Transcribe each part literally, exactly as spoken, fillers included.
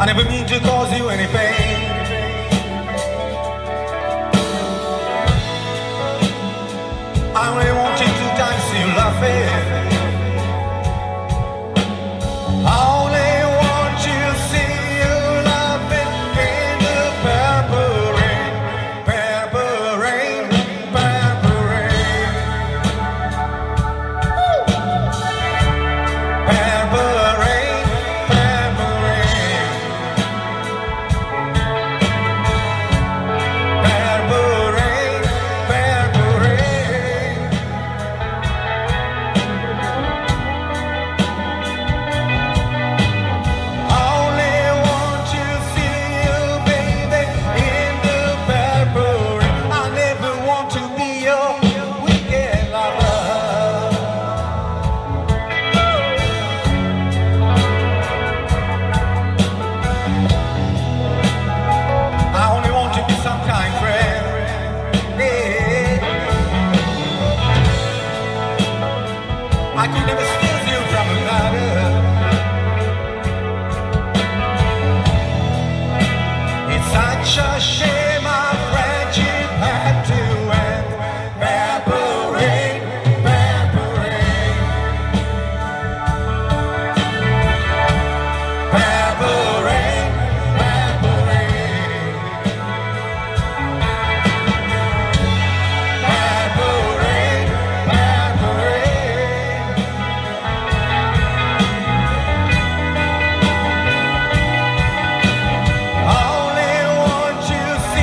I never mean to cause you any pain. I only wanted two times to love it. I only want to see you laughing in the purple rain, purple rain, purple rain, purple rain, purple rain, purple rain, purple rain. I only want to see you, baby, in the purple rain. I never want to be your weekend lover. I only want to be some kind friend. Yeah. I could never steal you from another. It's such a shame our friendship had to end. Purple rain, purple rain, purple rain, purple rain, purple rain, purple rain. I only want to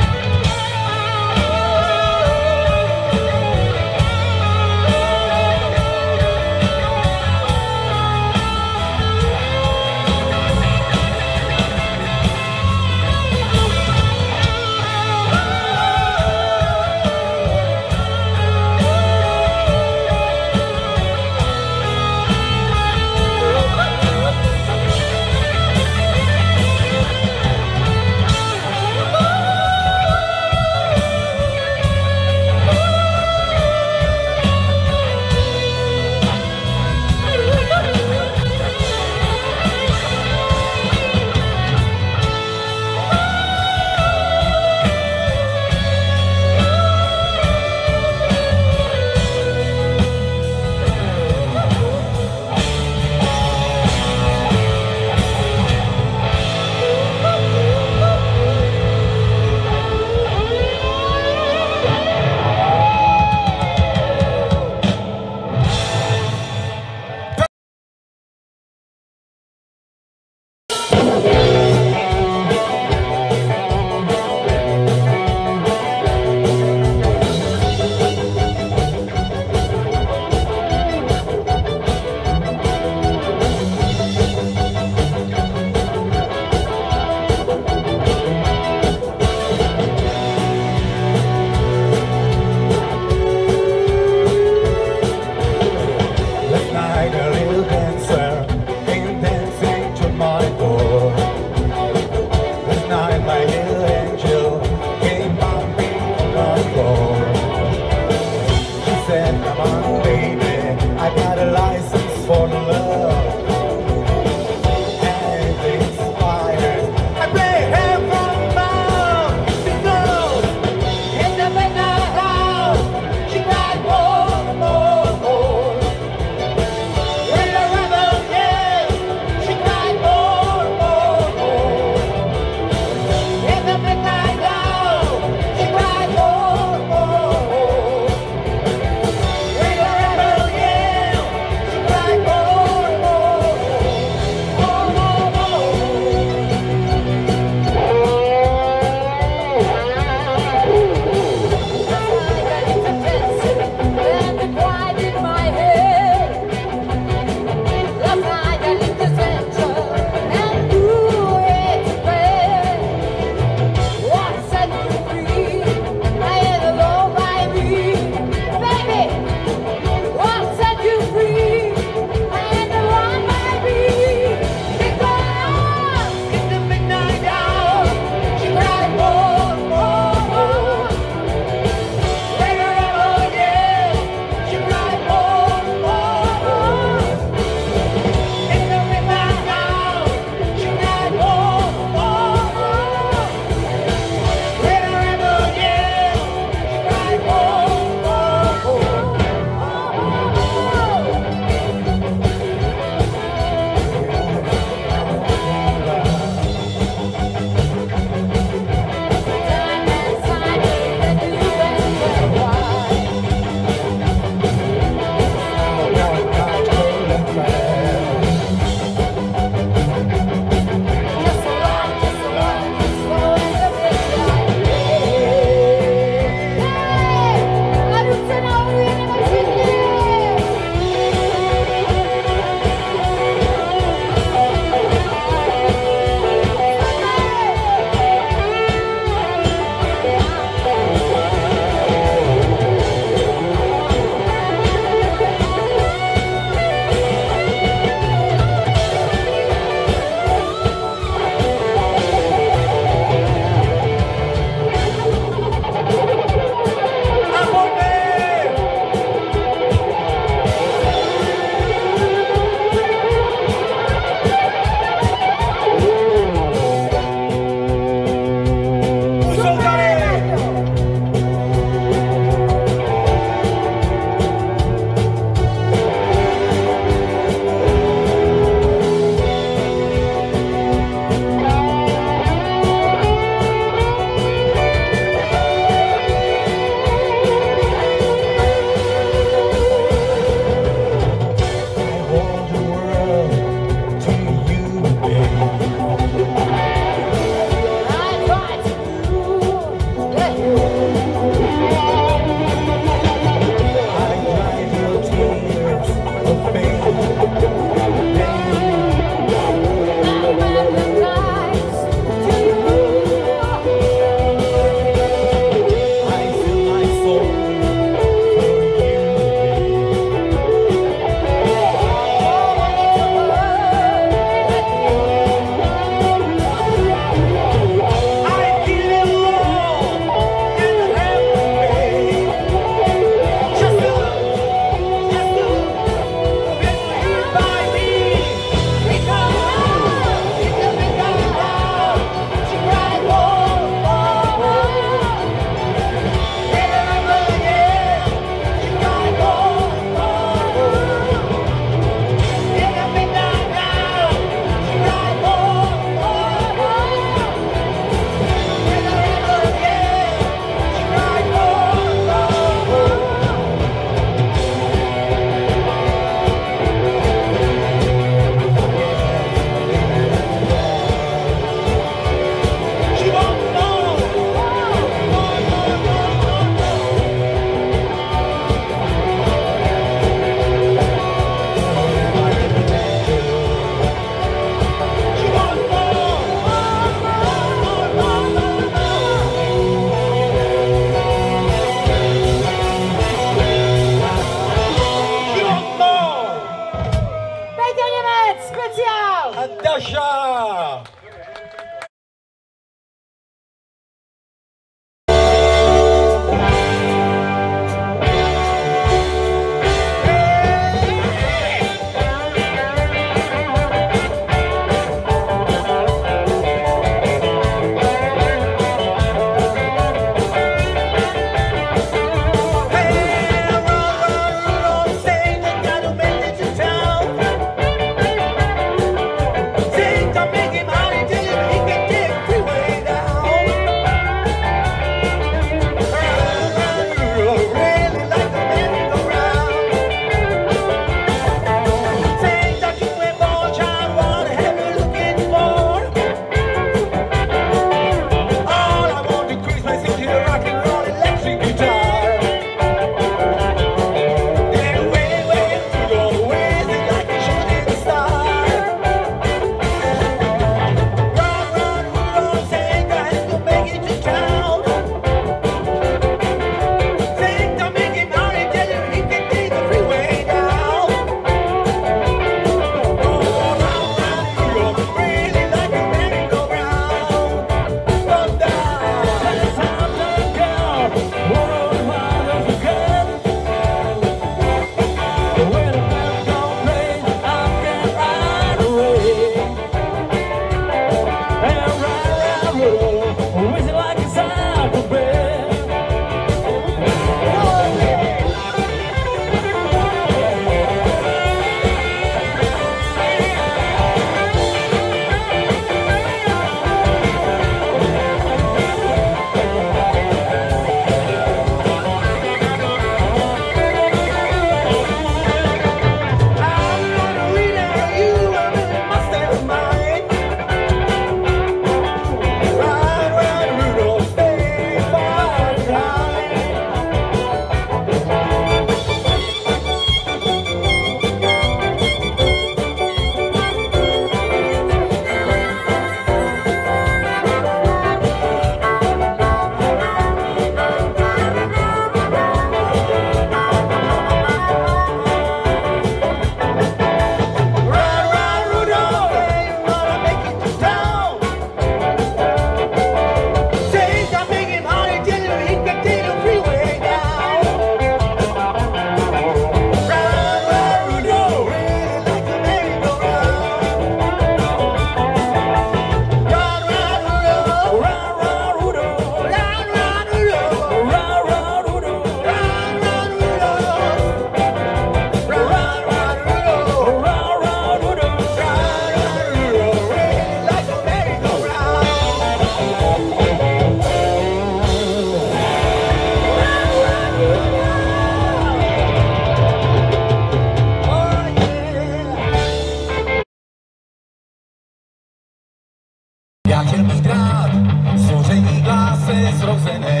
zrozené.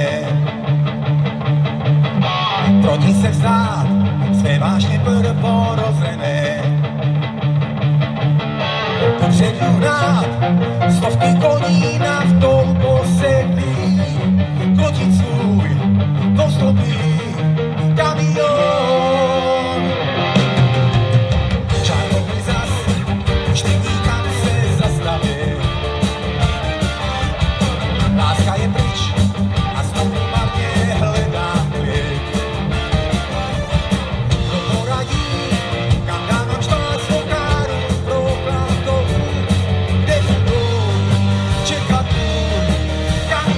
Pro ní se vzdát své vážně prvorozené. Kupředu hnát stovky koní na v tom posedlí, krotit svůj dvoustopý kamion. Čarnový zas už není kam se zastavit. Láska je pryč a znovu marně hledá klid. Kdo poradí, kam dám štácnou káru proklátou, kde budou čekat můj kamion.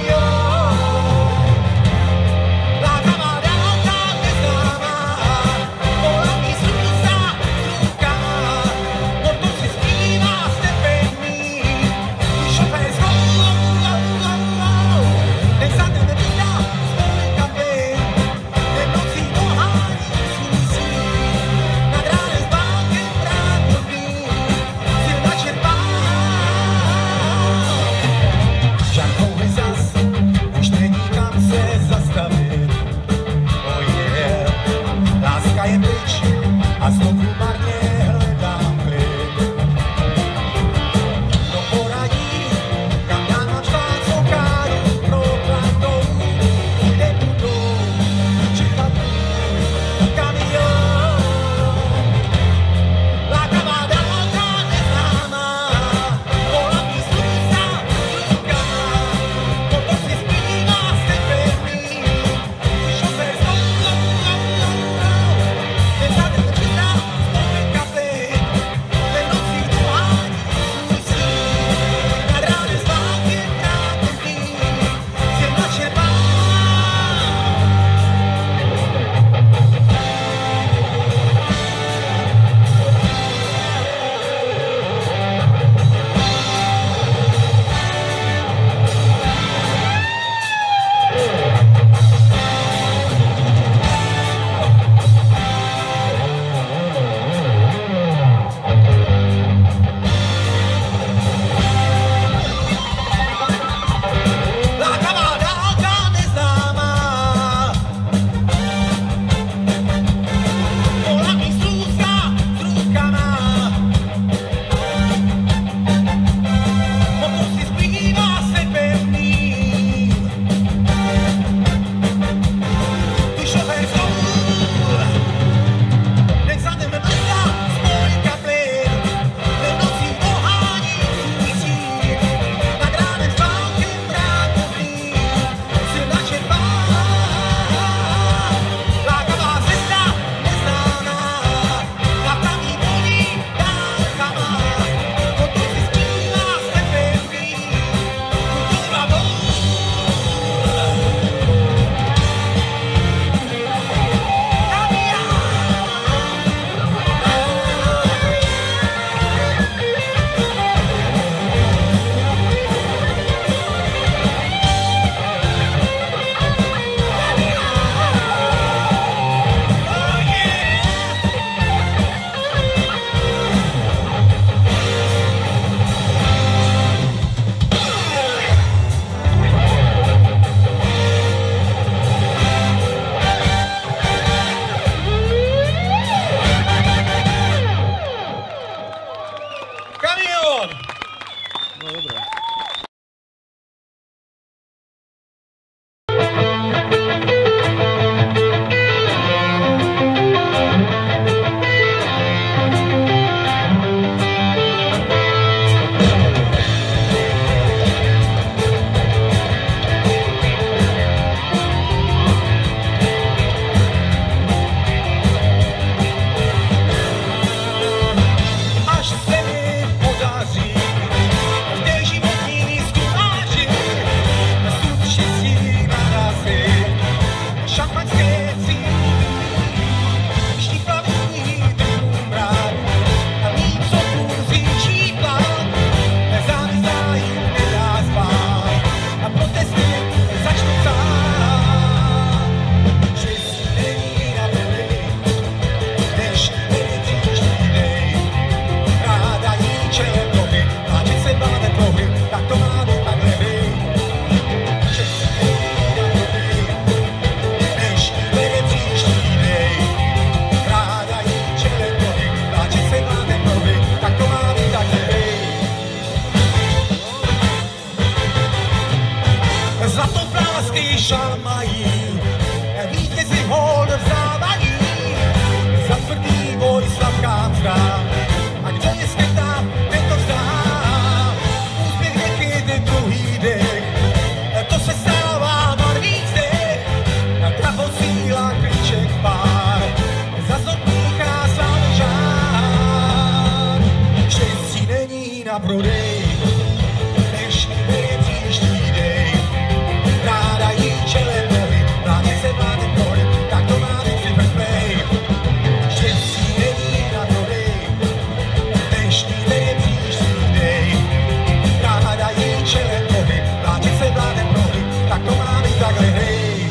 si šamají, vítězi hol vzdávají, za tvrdý boj sladká mzda, a kdo je skrytá, ten to vzdá, úspěch někdy ten druhý dech, to se stává marný zdech, ta posílá klíček pár, za zodmíchá sám žár, štěstí není na prodej, než je příští dej, ráda jí čelem nohy, vládě se vládě prodej, tak to má být si vrplej, štěstí není na prodej, než je příští dej, ráda jí čelem nohy, vládě se vládě prodej, tak to má být takhle hej.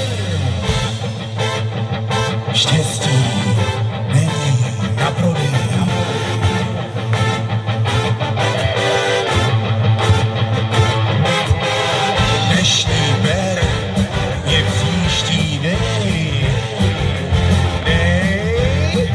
Štěstí není na prodej. Dnešní ber je příští dej. Dej,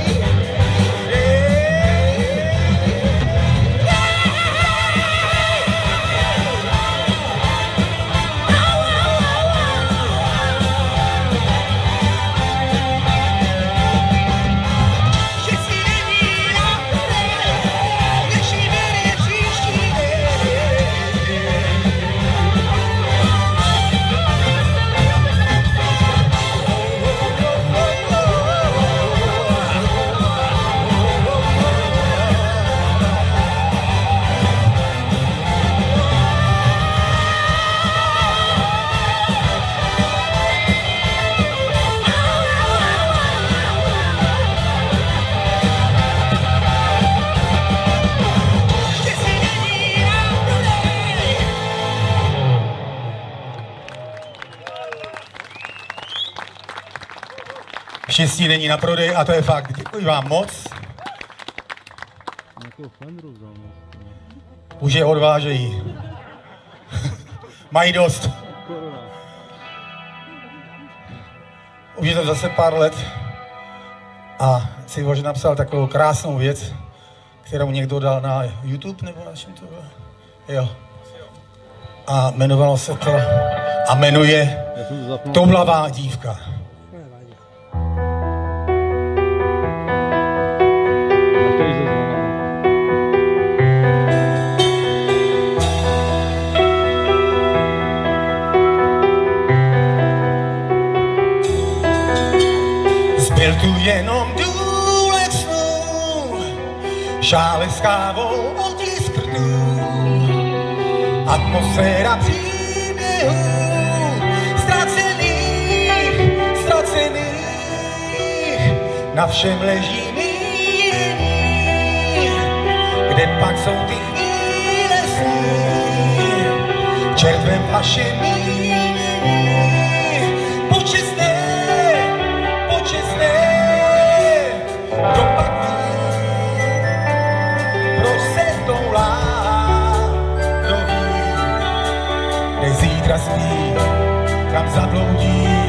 štěstí není na prodej a to je fakt. Děkuji vám moc. Už je odvážejí. Mají dost. Už je to zase pár let a Sivoř napsal takovou krásnou věc, kterou někdo dal na YouTube nebo na čem to bylo? Jo. A jmenovalo se to a jmenuje Toulavá dívka. Zbyl tu jenom důlek snů, šále s kávou otisk rtů, atmosféra příběhů, ztracených, ztracených, na všem leží mínění, kde pak jsou ty chvíle sní, červem vaše mínění, počestné, počestné, kdo pak ví, proč se toulá, kdo ví, kde zítra spí, kam zabloudí.